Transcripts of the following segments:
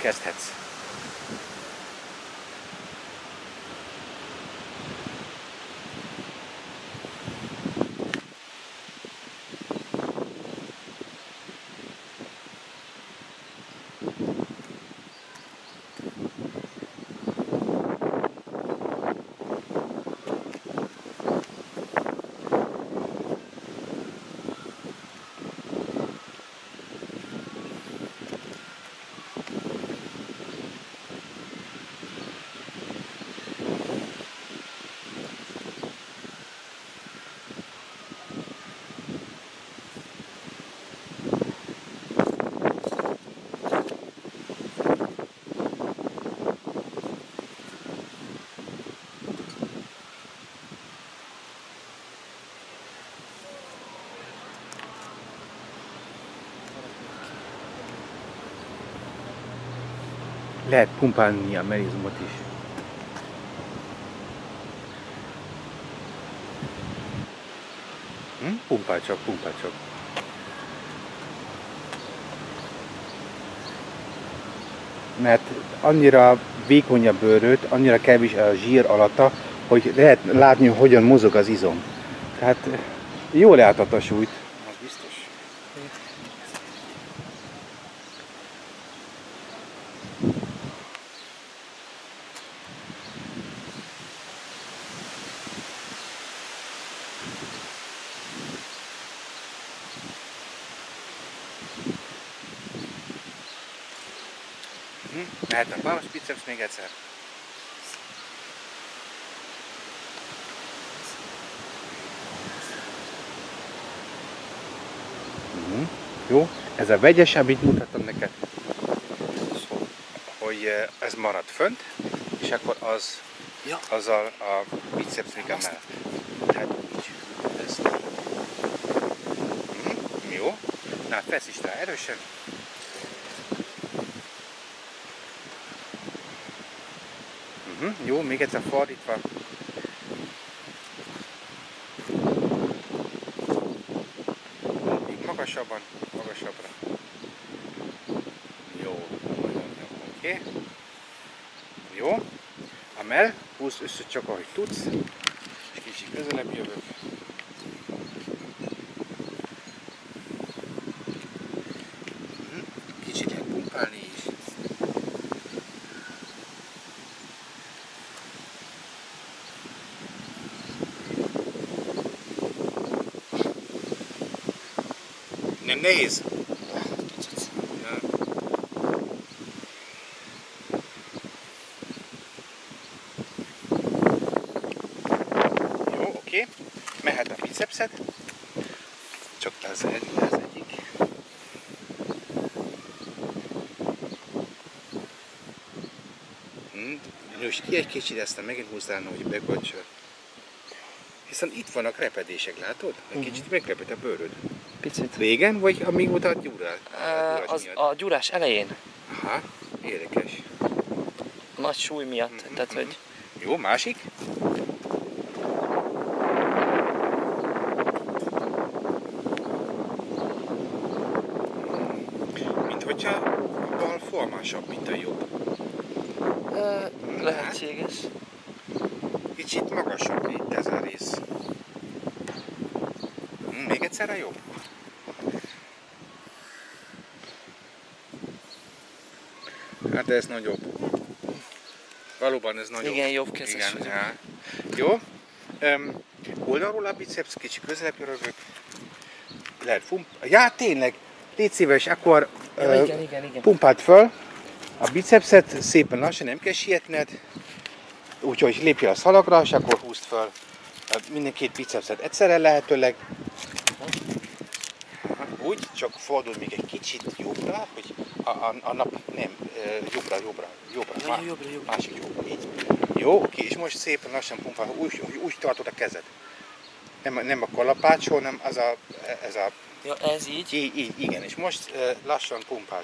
kezdhetsz. Lehet pumpálni a merizmot is. Pumpál csak, pumpál csak. Mert annyira vékony a bőröd, annyira kevés a zsír alatta, hogy lehet látni, hogyan mozog az izom. Tehát jól átad a súlyt. Az biztos. Mehet a páros biceps még egyszer. Jó, ez a vegyes, amit mutattam neked, hogy ez marad fönt, és akkor azzal a biceps még emellett. Tehát így. Ez. Jó, na feszítsd rá erősen. Jó, még egyszer fordítva. Még magasabban, magasabbra. Jó, oké. Jó, emel, húzd össze csak ahogy tudsz, és kicsit közelebb jövök. Kicsit lehet pumpálni is. Nem nehéz? Ja. Jó, oké. Mehet a bicepszed. Csak ez egyik. Nősd ki egy kicsit, aztán megint húzd rá, hogy bekoncsa. Hiszen itt vannak repedések, látod? Egy kicsit megreped a bőröd. Picit. Régen, vagy amíg volt a gyúrás? A gyúrás elején. Aha, érdekes. Nagy súly miatt, tehát hogy... Jó, másik? Mint hogyha a bal formásabb, mint a jobb. Lehetséges. Kicsit magasabb itt ez a rész. Még egyszer a jobb. Hát ez nagyobb. Valóban ez nagyobb. Igen, jobb kezes. Igen, ja. Jó. Oldalról a biceps, kicsi közelebb jövök. Lehet ja, tényleg. Légy szíves, akkor Igen. pumpáld föl a bicepset, szépen lassan, nem kell sietned. Úgyhogy lépj a szalagra, és akkor húzd föl minden két bicepset egyszerre lehetőleg. Úgy, csak fordulj még egy kicsit jobbra, hogy a nap nem, jobbra. Másik jobbra, így. Jó, oké, és most szépen lassan pumpál, úgy tartod a kezed. Nem a kalapácsol, hanem ez a... Ja, ez így? Így, igen, és most lassan pumpáld.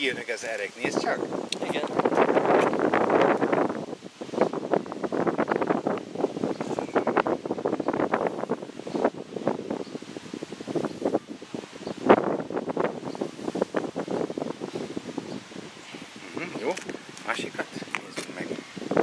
kijönnek az erek, nézd csak! Igen. Jó, másikat nézzük meg.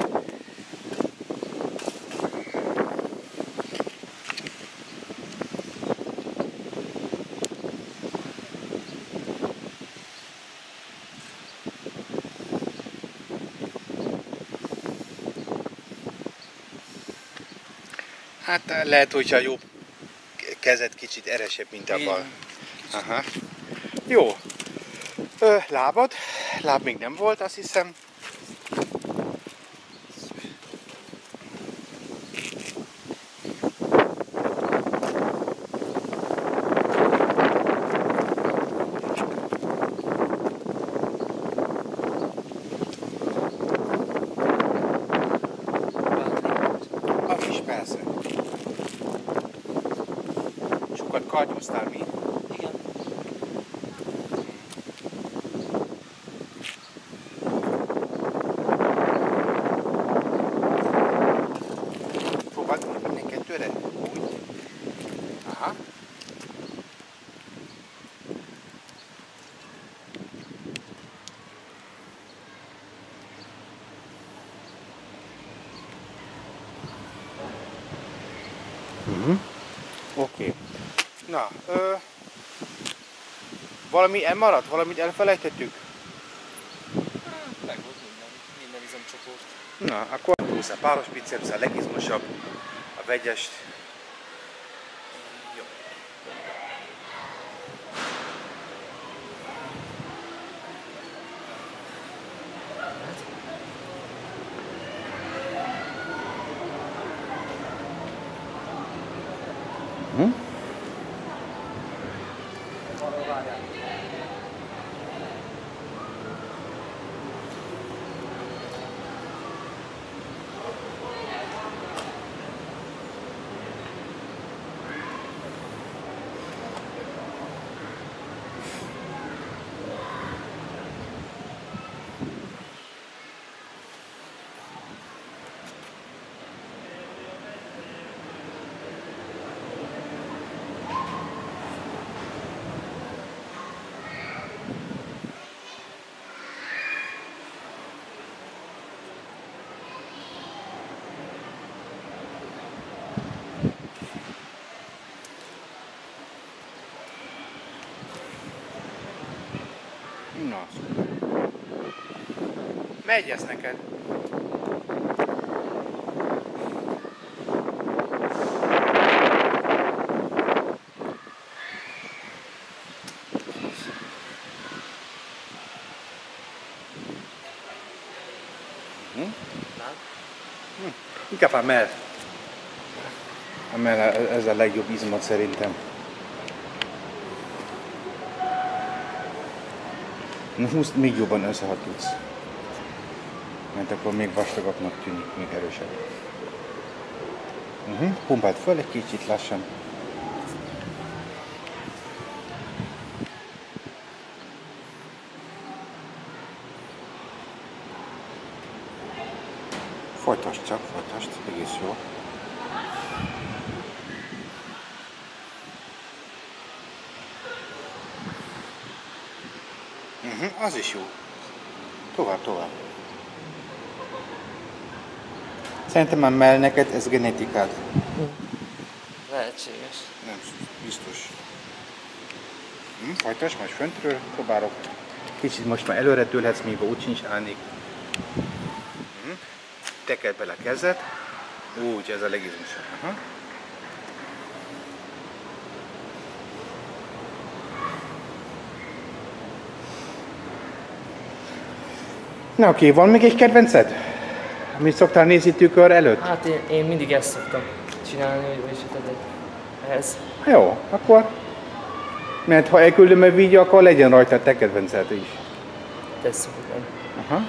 Hát lehet, hogyha a jobb kezed kicsit eresebb, mint a bal. Aha. Jó. Lábad? Láb még nem volt, azt hiszem. Az is persze. Sokat kartyúztál mi? Igen. Próbáld minden kettőre? Úgy. Aha. Oké. Na, valami elmaradt? Valamit elfelejtettük? Meg volt minden izomcsoport. Na, akkor húsz a páros biceps, a legizmosabb, a vegyest. Jó. Na, szuper. Megy ez neked? Inkább a mell. A mell, ez a legjobb izmot szerintem. Na húzd még jobban össze, ha tudsz. Mert akkor még vastagabbnak tűnik, még erősebb. Pumpáld föl egy kicsit lassan. Folytasd csak, folytasd, egész jó. Az is jó. Tovább, tovább. Szerintem a mell neked ez genetikád. Lehetséges. Nem, biztos. Folytasd, majd föntről próbálok. Kicsit most már előre tőlhetsz, míg úgy sincs állnék. Tekerd bele a kezed. Úgy, ez a legizmosabb. Aha. Na oké, van még egy kedvenced? Amit szoktál nézni tükör előtt? Hát én mindig ezt szoktam csinálni, hogy ehhez. Jó, akkor... Mert ha elküldöm a vídeo, akkor legyen rajta a te kedvenced is. Ezt szokott lenni. Aha.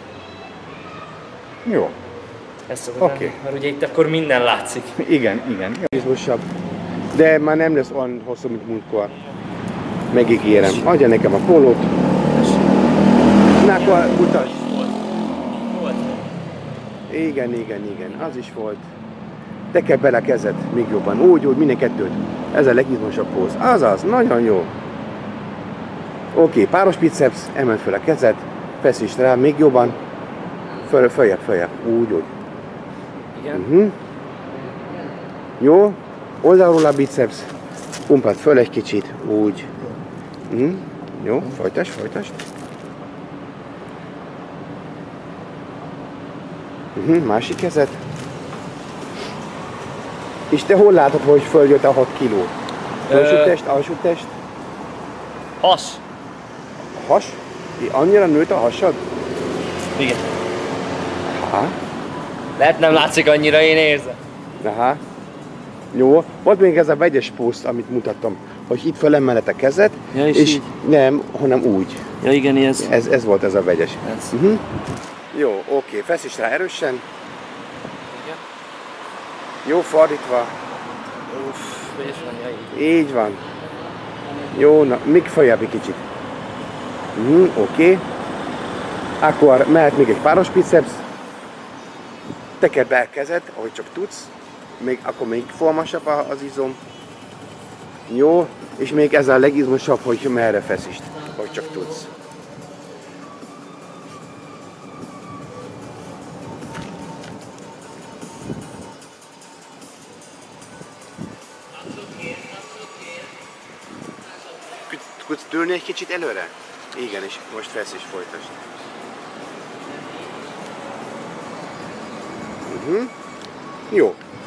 Jó. Ez szokott lenni, mert ugye itt akkor minden látszik. Igen, igen. Izmosabb. De már nem lesz olyan hosszú, mint múltkor. Megígérem. Adja nekem a pólót. Na, akkor mutasd. Volt. Igen, az is volt. Tekerd bele a kezed még jobban. Úgy, minden kettőt. Ez a legizmosabb póz. Azaz, nagyon jó. Oké, páros biceps, emeld fel a kezed, feszítsd rá még jobban. Följebb. Úgy. Igen. Jó, oldalról a biceps, pumpáld föl egy kicsit, úgy. Jó, folytasd. Másik kezed. És te hol látod, hogy följött a 6 kiló? Alsó test? Has. Has? Annyira nőtt a hasad? Igen. Aha. Lehet nem látszik annyira, én érzem. Aha. Jó, volt még ez a vegyes poszt, amit mutattam, hogy itt fölemeled a kezed, Ja, és így? nem, hanem úgy. Ja igen, ez. Ez volt ez a vegyes. Ez. Jó, oké, feszíts rá erősen. Igen. Jó, fordítva. Uff, vegyes van, ja így. Így van. Jó, na, még följebb egy kicsit. Oké. Akkor mehet még egy páros biceps. Tekerd be a kezed, ahogy csak tudsz. Akkor még formásabb az izom. Jó, és még ez a legizmosabb, hogy merre feszítsd, hogy csak tudsz. Tudsz dőlni egy kicsit előre? Igen, és most feszítsd, folytasd. Jó.